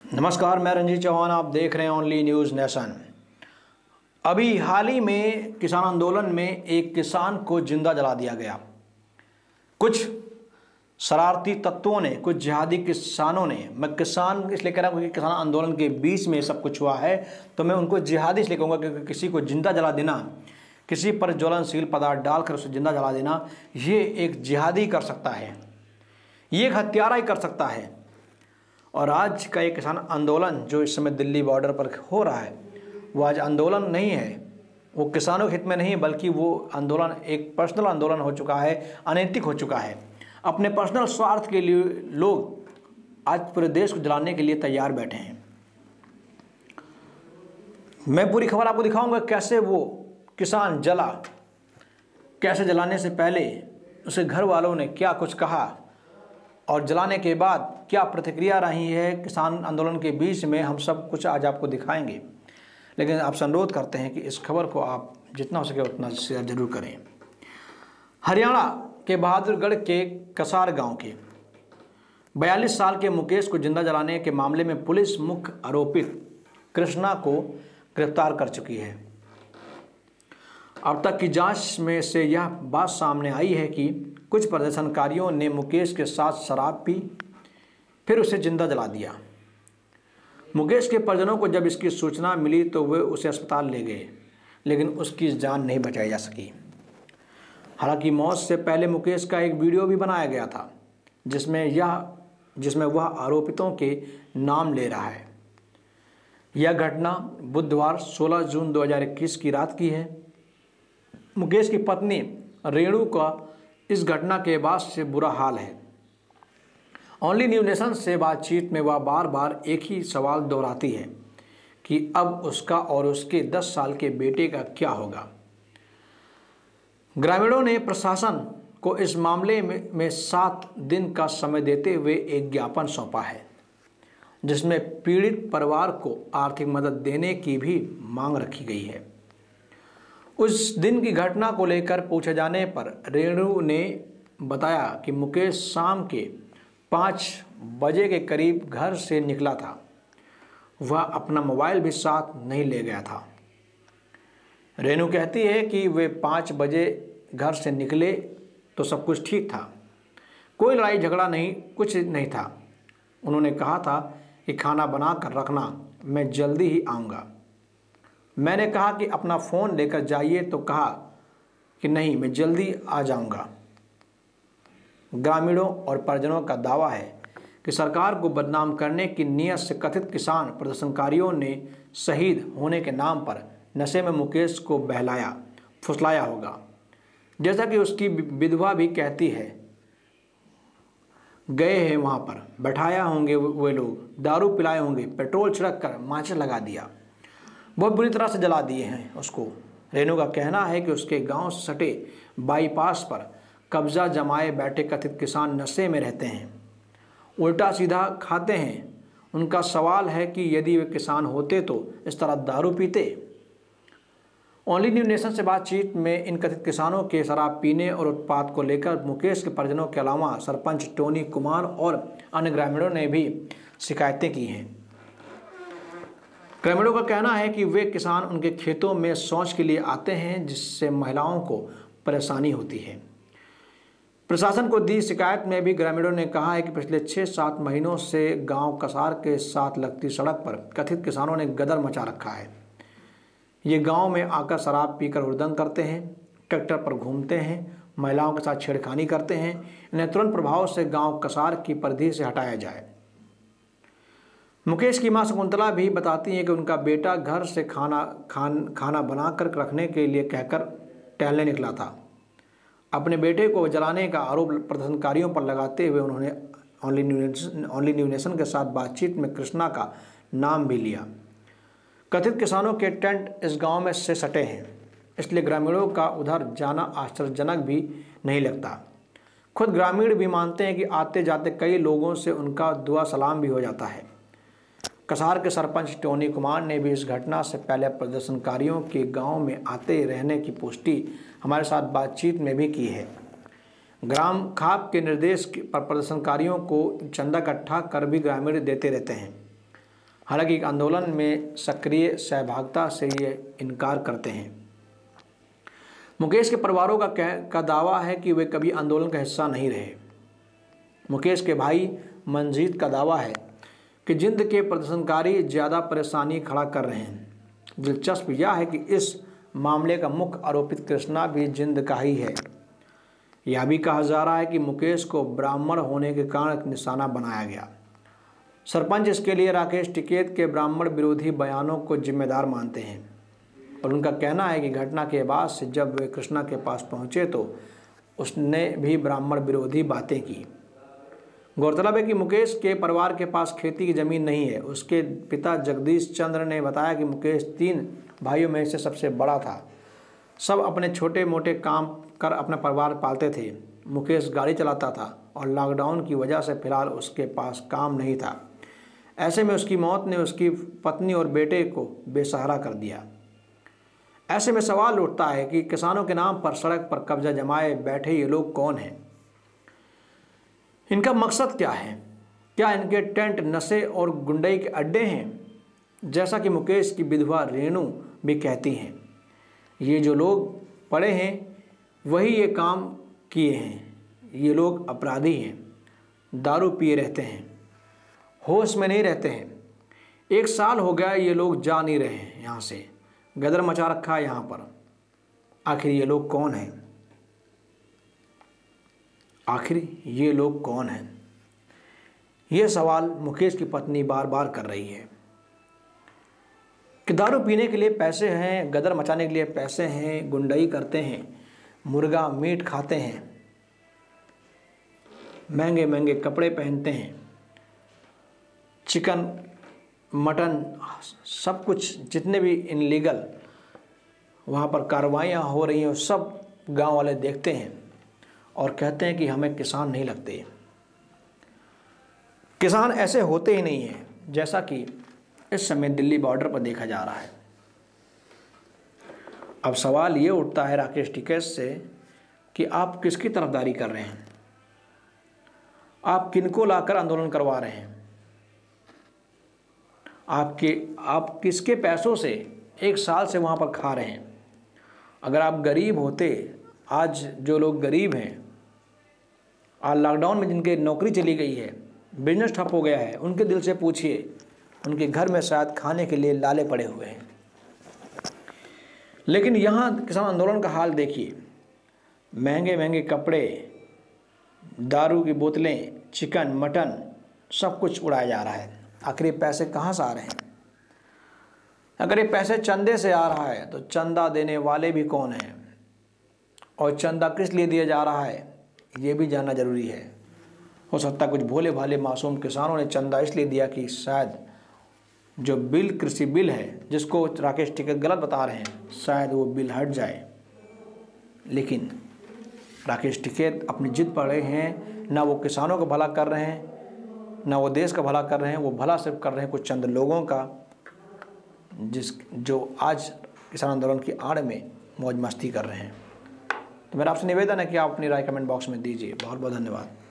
नमस्कार, मैं रंजीत चौहान। आप देख रहे हैं ओनली न्यूज़ नेशन। अभी हाल ही में किसान आंदोलन में एक किसान को जिंदा जला दिया गया। कुछ शरारती तत्वों ने, कुछ जिहादी किसानों ने, मैं किसान इसलिए कह रहा हूँ कि किसान आंदोलन के बीच में सब कुछ हुआ है, तो मैं उनको जिहादी इसलिए कहूँगा क्योंकि किसी को जिंदा जला देना, किसी पर ज्वलनशील पदार्थ डालकर उसे जिंदा जला देना, ये एक जिहादी कर सकता है, ये एक हत्यारा ही कर सकता है। और आज का ये किसान आंदोलन जो इस समय दिल्ली बॉर्डर पर हो रहा है, वो आज आंदोलन नहीं है, वो किसानों के हित में नहीं है, बल्कि वो आंदोलन एक पर्सनल आंदोलन हो चुका है, अनैतिक हो चुका है। अपने पर्सनल स्वार्थ के लिए लोग आज पूरे देश को जलाने के लिए तैयार बैठे हैं। मैं पूरी खबर आपको दिखाऊंगा कैसे वो किसान जला, कैसे जलाने से पहले उसके घर वालों ने क्या कुछ कहा और जलाने के बाद क्या प्रतिक्रिया रही है किसान आंदोलन के बीच में, हम सब कुछ आज आपको दिखाएंगे। लेकिन आपसे अनुरोध करते हैं कि इस खबर को आप जितना हो सके उतना शेयर जरूर करें। हरियाणा के बहादुरगढ़ के कसार गांव के 42 साल के मुकेश को जिंदा जलाने के मामले में पुलिस मुख्य आरोपित कृष्णा को गिरफ्तार कर चुकी है। अब तक की जांच में से यह बात सामने आई है कि कुछ प्रदर्शनकारियों ने मुकेश के साथ शराब पी, फिर उसे जिंदा जला दिया। मुकेश के परिजनों को जब इसकी सूचना मिली तो वे उसे अस्पताल ले गए, लेकिन उसकी जान नहीं बचाई जा सकी। हालांकि मौत से पहले मुकेश का एक वीडियो भी बनाया गया था जिसमें वह आरोपितों के नाम ले रहा है। यह घटना बुधवार 16 जून 2021 की रात की है। मुकेश की पत्नी रेणु का इस घटना के बाद से बुरा हाल है। ओनली न्यूज़ नेशन से बातचीत में वह बार बार एक ही सवाल दोहराती है कि अब उसका और उसके 10 साल के बेटे का क्या होगा। ग्रामीणों ने प्रशासन को इस मामले में 7 दिन का समय देते हुए एक ज्ञापन सौंपा है, जिसमें पीड़ित परिवार को आर्थिक मदद देने की भी मांग रखी गई है। उस दिन की घटना को लेकर पूछे जाने पर रेणु ने बताया कि मुकेश शाम के 5 बजे के करीब घर से निकला था। वह अपना मोबाइल भी साथ नहीं ले गया था। रेणु कहती है कि वे 5 बजे घर से निकले तो सब कुछ ठीक था, कोई लड़ाई झगड़ा नहीं, कुछ नहीं था। उन्होंने कहा था कि खाना बना कर रखना, मैं जल्दी ही आऊँगा। मैंने कहा कि अपना फ़ोन लेकर जाइए तो कहा कि नहीं, मैं जल्दी आ जाऊंगा। ग्रामीणों और परिजनों का दावा है कि सरकार को बदनाम करने की नीयत से कथित किसान प्रदर्शनकारियों ने शहीद होने के नाम पर नशे में मुकेश को बहलाया फुसलाया होगा। जैसा कि उसकी विधवा भी कहती है, गए हैं वहाँ पर, बैठाया होंगे वे लोग, दारू पिलाए होंगे, पेट्रोल छिड़क कर माचिस लगा दिया, बहुत बुरी तरह से जला दिए हैं उसको। रेणु का कहना है कि उसके गांव से सटे बाईपास पर कब्जा जमाए बैठे कथित किसान नशे में रहते हैं, उल्टा सीधा खाते हैं। उनका सवाल है कि यदि वे किसान होते तो इस तरह दारू पीते। ओनली न्यूज़ नेशन से बातचीत में इन कथित किसानों के शराब पीने और उत्पाद को लेकर मुकेश के परिजनों के अलावा सरपंच टोनी कुमार और अन्य ग्रामीणों ने भी शिकायतें की हैं। ग्रामीणों का कहना है कि वे किसान उनके खेतों में शौच के लिए आते हैं, जिससे महिलाओं को परेशानी होती है। प्रशासन को दी शिकायत में भी ग्रामीणों ने कहा है कि पिछले 6-7 महीनों से गांव कसार के साथ लगती सड़क पर कथित किसानों ने गदर मचा रखा है। ये गांव में आकर शराब पीकर हुड़दंग करते हैं, ट्रैक्टर पर घूमते हैं, महिलाओं के साथ छेड़खानी करते हैं। इन्हें तुरंत प्रभाव से गाँव कसार की परिधि से हटाया जाए। मुकेश की मां शकुंतला भी बताती हैं कि उनका बेटा घर से खाना बनाकर रखने के लिए कहकर टहलने निकला था। अपने बेटे को जलाने का आरोप प्रदर्शनकारियों पर लगाते हुए उन्होंने ओनली न्यूज़ नेशन के साथ बातचीत में कृष्णा का नाम भी लिया। कथित किसानों के टेंट इस गांव में से सटे हैं, इसलिए ग्रामीणों का उधर जाना आश्चर्यजनक भी नहीं लगता। खुद ग्रामीण भी मानते हैं कि आते जाते कई लोगों से उनका दुआ सलाम भी हो जाता है। कसार के सरपंच टोनी कुमार ने भी इस घटना से पहले प्रदर्शनकारियों के गांव में आते रहने की पुष्टि हमारे साथ बातचीत में भी की है। ग्राम खाप के निर्देश पर प्रदर्शनकारियों को चंदा इकट्ठा कर भी ग्रामीण देते रहते हैं। हालांकि आंदोलन में सक्रिय सहभागिता से ये इनकार करते हैं। मुकेश के परिवारों का दावा है कि वे कभी आंदोलन का हिस्सा नहीं रहे। मुकेश के भाई मंजीत का दावा है कि जिंद के प्रदर्शनकारी ज़्यादा परेशानी खड़ा कर रहे हैं। दिलचस्प यह है कि इस मामले का मुख्य आरोपित कृष्णा भी जिंद का ही है। यह भी कहा जा रहा है कि मुकेश को ब्राह्मण होने के कारण निशाना बनाया गया। सरपंच इसके लिए राकेश टिकैत के ब्राह्मण विरोधी बयानों को जिम्मेदार मानते हैं और उनका कहना है कि घटना के बाद से जब वे कृष्णा के पास पहुंचे तो उसने भी ब्राह्मण विरोधी बातें की। गौरतलब है कि मुकेश के परिवार के पास खेती की ज़मीन नहीं है। उसके पिता जगदीश चंद्र ने बताया कि मुकेश 3 भाइयों में से सबसे बड़ा था। सब अपने छोटे मोटे काम कर अपना परिवार पालते थे। मुकेश गाड़ी चलाता था और लॉकडाउन की वजह से फिलहाल उसके पास काम नहीं था। ऐसे में उसकी मौत ने उसकी पत्नी और बेटे को बेसहारा कर दिया। ऐसे में सवाल उठता है कि किसानों के नाम पर सड़क पर कब्जा जमाए बैठे ये लोग कौन हैं? इनका मकसद क्या है? क्या इनके टेंट नशे और गुंडई के अड्डे हैं? जैसा कि मुकेश की विधवा रेणु भी कहती हैं, ये जो लोग पड़े हैं वही ये काम किए हैं। ये लोग अपराधी हैं, दारू पिए रहते हैं, होश में नहीं रहते हैं। 1 साल हो गया ये लोग जा नहीं रहे हैं यहाँ से, गदर मचा रखा है यहाँ पर। आखिर ये लोग कौन हैं? आखिर ये लोग कौन हैं? ये सवाल मुकेश की पत्नी बार बार कर रही है कि दारू पीने के लिए पैसे हैं, गदर मचाने के लिए पैसे हैं, गुंडई करते हैं, मुर्गा मीट खाते हैं, महंगे महंगे कपड़े पहनते हैं, चिकन मटन सब कुछ जितने भी इनलीगल वहाँ पर कार्रवाइयाँ हो रही हैं सब गांव वाले देखते हैं और कहते हैं कि हमें किसान नहीं लगते। किसान ऐसे होते ही नहीं हैं जैसा कि इस समय दिल्ली बॉर्डर पर देखा जा रहा है। अब सवाल ये उठता है राकेश टिकैत से कि आप किसकी तरफदारी कर रहे हैं? आप किनको लाकर आंदोलन करवा रहे हैं? आप किसके पैसों से 1 साल से वहाँ पर खा रहे हैं? अगर आप गरीब होते, आज जो लोग गरीब हैं, आज लॉकडाउन में जिनके नौकरी चली गई है, बिजनेस ठप हो गया है, उनके दिल से पूछिए, उनके घर में शायद खाने के लिए लाले पड़े हुए हैं। लेकिन यहाँ किसान आंदोलन का हाल देखिए, महंगे महंगे कपड़े, दारू की बोतलें, चिकन मटन सब कुछ उड़ाया जा रहा है। आखिर ये पैसे कहाँ से आ रहे हैं? अगर ये पैसे चंदे से आ रहा है तो चंदा देने वाले भी कौन हैं और चंदा किस लिए दिया जा रहा है ये भी जानना जरूरी है। हो सकता है कुछ भोले भाले मासूम किसानों ने चंदा इसलिए दिया कि शायद जो बिल, कृषि बिल है जिसको राकेश टिकैत गलत बता रहे हैं, शायद वो बिल हट जाए। लेकिन राकेश टिकैत अपनी जिद पर रहे हैं। ना वो किसानों का भला कर रहे हैं, ना वो देश का भला कर रहे हैं। वो भला सिर्फ कर रहे हैं कुछ चंद लोगों का, जो आज किसान आंदोलन की आड़ में मौज मस्ती कर रहे हैं। तो मेरा आपसे निवेदन है कि आप अपनी राय कमेंट बॉक्स में दीजिए। बहुत बहुत धन्यवाद।